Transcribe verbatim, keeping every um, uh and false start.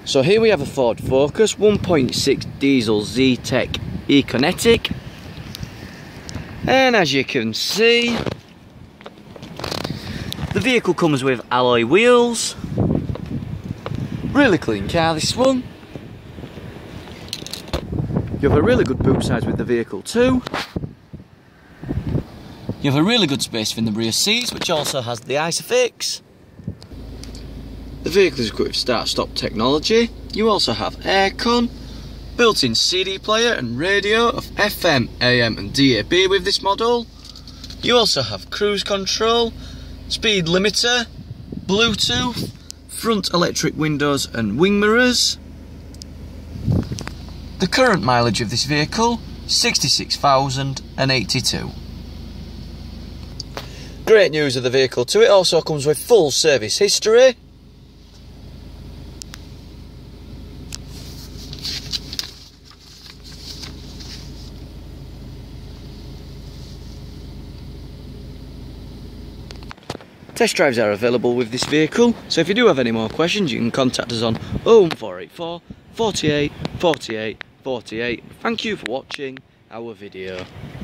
So here we have a Ford Focus one point six diesel Zetec Econetic, and as you can see, the vehicle comes with alloy wheels. Really clean car, this one. You have a really good boot size with the vehicle too. You have a really good space in the rear seats, which also has the ISOFIX. The vehicle is equipped with start-stop technology. You also have aircon, built-in C D player and radio of F M, A M and D A B with this model. You also have cruise control, speed limiter, Bluetooth, front electric windows and wing mirrors. The current mileage of this vehicle, sixty-six thousand eighty-two. Great news of the vehicle too, it also comes with full service history. Test drives are available with this vehicle, so if you do have any more questions you can contact us on oh one four eight four, four eight, four eight, four eight. Thank you for watching our video.